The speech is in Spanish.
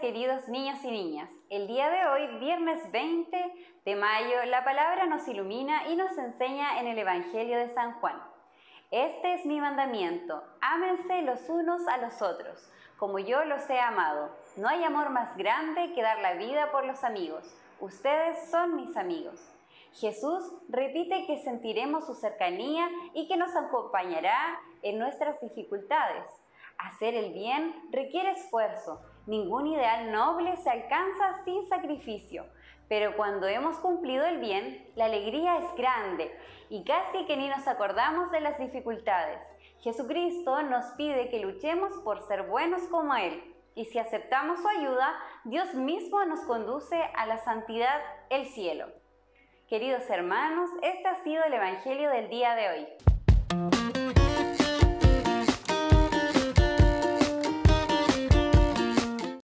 queridos niños y niñas. El día de hoy, viernes 20 de mayo, la palabra nos ilumina y nos enseña en el Evangelio de San Juan. Este es mi mandamiento: ámense los unos a los otros, como yo los he amado. No hay amor más grande que dar la vida por los amigos. Ustedes son mis amigos. Jesús repite que sentiremos su cercanía y que nos acompañará en nuestras dificultades. Hacer el bien requiere esfuerzo. Ningún ideal noble se alcanza sin sacrificio. Pero cuando hemos cumplido el bien, la alegría es grande y casi que ni nos acordamos de las dificultades. Jesucristo nos pide que luchemos por ser buenos como Él. Y si aceptamos su ayuda, Dios mismo nos conduce a la santidad, el cielo. Queridos hermanos, este ha sido el Evangelio del día de hoy.